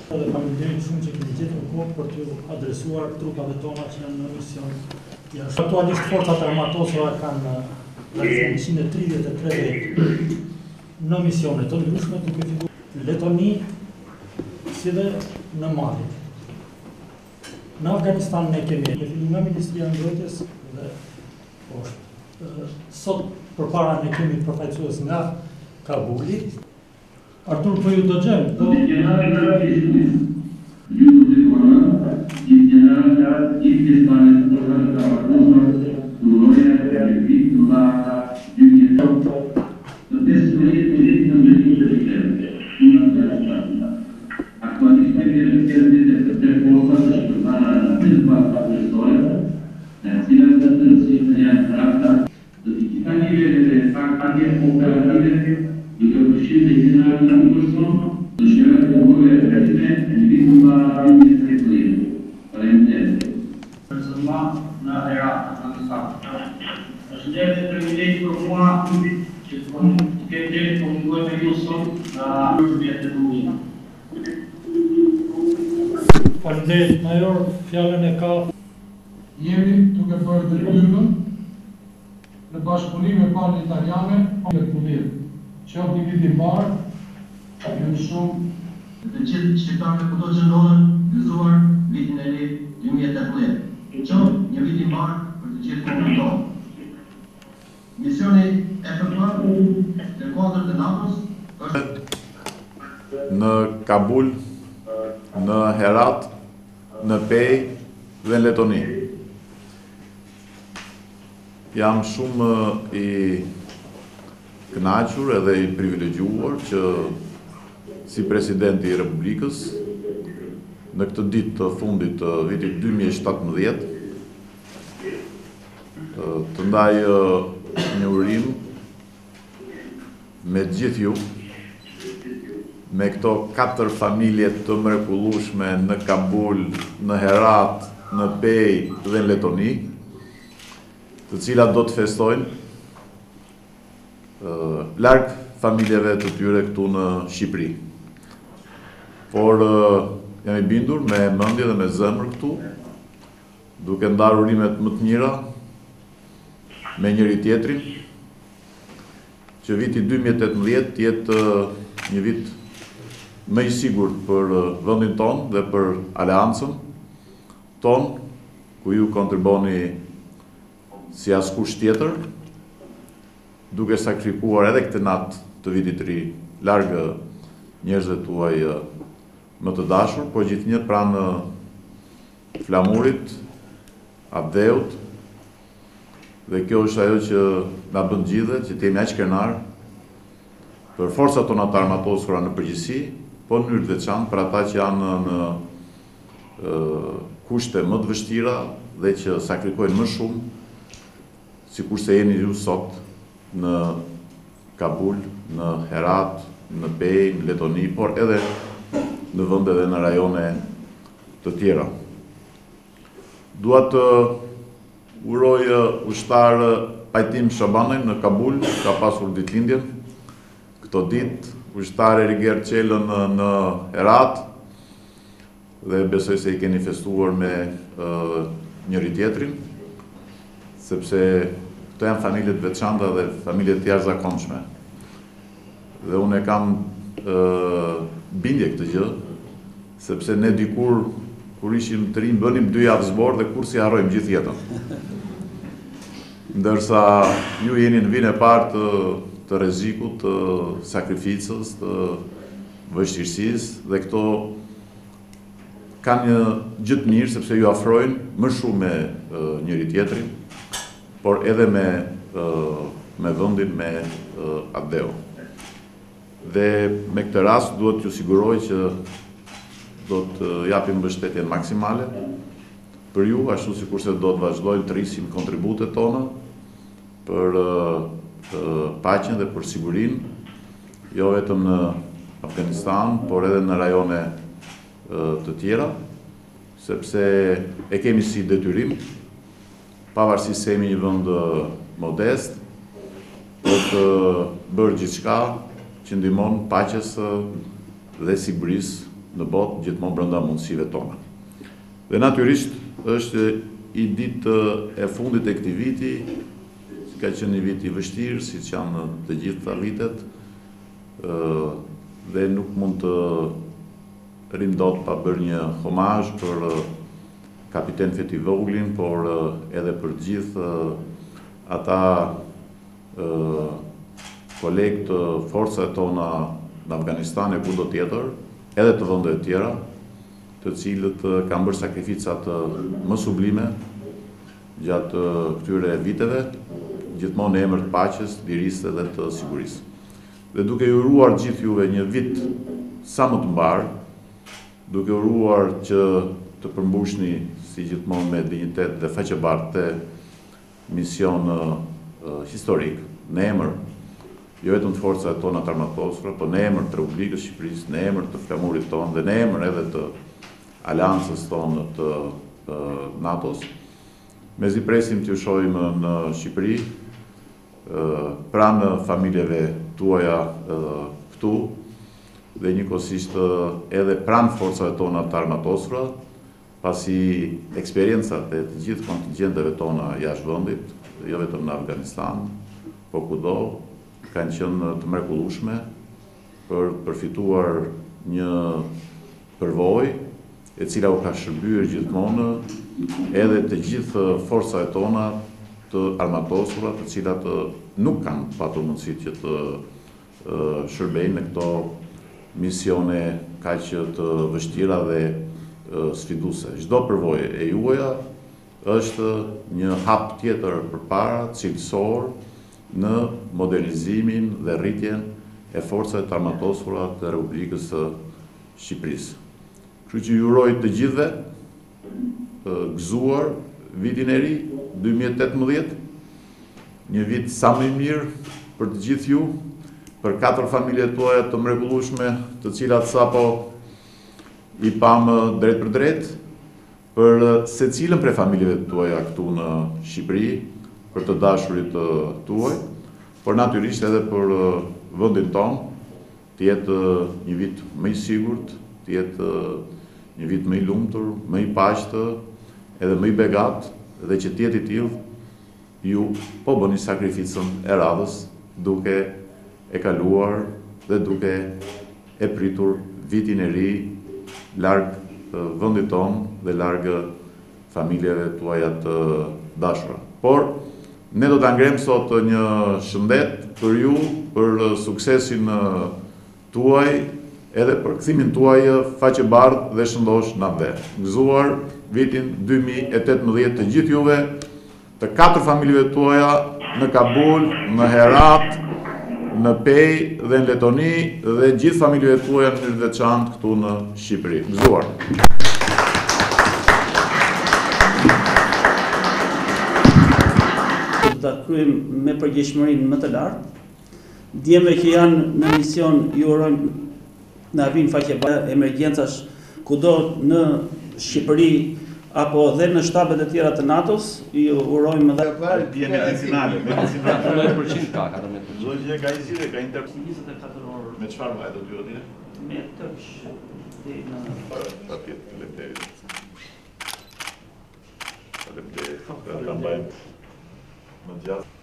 Dhe falenderoj shumë që keni gjetur kohë për t'ju adresuar trupave tona që janë në mision. Aktualisht forcat armatosura kanë 133 në misione të ndryshme, duke figuruar në Letoni si dhe në Mali. Në Afganistan ne kemi nga Ministria e Mbrojtjes dhe poshtë. Sot përpara ne kemi përfaqësues nga Kabuli. Artur, po ju dëgjojmë. Faleminderit major, fjalën e ka. Jemi duke bërë detyrën në bashkëpunim me palën italiane për punim. Që dividi marë, jemi shumë të gjithë shqiptarëve kudo që ndodhen gëzuar vitin e ri 2018. Që një vit i marë për të gjithë kombën tonë. Misioni e përpar në kuadër të NATO-s është në Kabul, në Herat, në Pej dhe në Letoni. Jam shumë i kënaqur edhe i privilegjuar që si presidenti i Republikës në këtë ditë të fundit të vitit 2017 të ndaj një urim me gjithë ju, me këto 4 familje të mrekullueshme në Kabul, në Herat, në Pej dhe në Letoni, të cilat do të festojnë larg familjeve të tyre këtu në Shqipëri. Por jam i bindur me mendje dhe me zemër këtu, duke ndarë urimet më të mira me njëri tjetrin, që viti 2018 jetë një vit më i sigurt për vendin ton dhe për aleancën ton, ku ju kontriboni si askush tjetër, duke sakrifikuar edhe këtë natë të vitit të ri larg njerëzve tuaj më të dashur, por gjithnjë pranë flamurit, abdheut, dhe kjo është ajo që na bën gjithë që të jemi aq krenar për forcat tona të armatosura në përgjithësi, po në mënyrë të veçantë për ata që janë në kushte më të vështira dhe që sakrifojnë më shumë, sikurse jeni ju sot në Kabul, në Herat, në Pej, në Letoni, por edhe në vende dhe në rajone të tjera. Dua të uroj ushtar Pajtim Shabanaj në Kabul, ka pasur ditëlindjen. Këto ditë ushtar Eriger Qelën në Herat, dhe besoj se i keni festuar me njëri tjetrin, sepse këto janë familje të veçanta dhe familje të jashtëzakonshme. Dhe unë e kam bindje këtë gjë, sepse ne dikur, kur ishim të rinj, bënim 2 javë zbor dhe kur si harrojmë gjithë jetën. Ndërsa ju jeni në vinë e parë të rrezikut, të sakrificës, të vështirësisë, dhe këto kanë një gjë të mirë sepse ju afrojnë më shumë me njëri tjetrin, por edhe me vendin, me atdheu. Dhe me këtë rast duhet t'ju siguroj që do të japim mbështetjen maksimale për ju, ashtu sikurse do të vazhdojmë të rrisim kontributet tona për paqen dhe për sigurinë, jo vetëm në Afganistan, por edhe në rajone të tjera, sepse e kemi si detyrim, pavarësisht se jemi një vend modest, për të bërë gjithçka që ndihmon paqes dhe sigurisë në botë, gjithmonë brenda mundësive tona. Dhe natyrisht është i ditë e fundit e këtij viti, ka qenë një vit i vështirë, siç janë të gjitha vitet, dhe nuk mund të rrim dot pa bërë një homazh për kapiten Feti Voglin, por edhe për gjithë ata kolegë të forcave tona në Afganistan e kudo tjetër, edhe të vendeve tjera, të cilët kanë bërë sakrificat më sublime gjatë këtyre viteve, gjithmonë në emër të paqes, lirisë dhe të sigurisë. Dhe duke ju uruar gjithë juve një vit sa më të mbar, duke uruar që të përmbushni si gjithmonë me dinjitet dhe faqebartë mision historik, në emër jo vetëm të forcave tona të armatosura, por në emër të Republikës Shqipërisë, në emër të flamurit tonë dhe në emër edhe të aleancës tonë të NATO-s. Mezi presim t'ju shohim në Shqipëri, pranë familjeve tuaja këtu, dhe njëkohësisht edhe pranë forcave tona të armatosura, pasi eksperiencat e të gjithë kontingjenteve tona jashtë vendit, jo vetëm në Afganistan, po kudo, kanë qenë të mrekullueshme për përfituar një përvojë e cila u ka shërbyer gjithmonë edhe të gjithë forcave tona të armatosura, të cilat nuk kanë patur mundësi që të shërbejnë në këto misione kaq të vështira dhe sfiduese. Çdo përvojë e juaja është një hap tjetër përpara, cilësor, në modernizimin dhe rritjen e forcave të armatosura të Republikës së Shqipërisë. Kështu që ju uroj të gjithëve gëzuar vitin e ri 2018, një vit sa më i mirë për të gjithë ju, për 4 familjet tuaja të mrekullueshme, të cilat sapo i pam drejt për drejt, për secilën prej familjeve tuaja këtu në Shqipëri, për të dashurit tuaj, por natyrisht edhe për vendin tonë, të jetë një vit më i sigurt, të jetë një vit më i lumtur, më i paqtë, edhe më i begat, dhe që të jetë i tillë, ju po bëni sakrificën e radhës, duke e kaluar dhe duke e pritur vitin e ri larg vendit tonë dhe larg familjeve tuaja të dashura. Por ne do ta ngrem sot një shëndet për ju, për suksesin tuaj, edhe për kthimin tuaj faqebardh dhe shëndosh në atë. Gëzuar vitin 2018 të gjithë juve, të 4 familjeve tuaja në Kabul, në Herat, në Pej dhe në Letoni, dhe gjithë familjeve tuaja në mënyrë veçantë këtu në Shqipëri. Gëzuar. Ta kryejmë me përgjegjësinë më të lartë. Djemve që janë në mision ju urojmë na vinë faqebardh emergjencash kudo në Shqipëri apo dhe në shtabet e tjera të NATO-s, ju urojmë edhe medicinale, 90% ka 14%. Çdo gjë ka izire, ka 24 orë me çfarë vaje do t'ju atje? me tëpsh deri në Faleminderit. Faleminderit. Ata mbajmë më gjatë.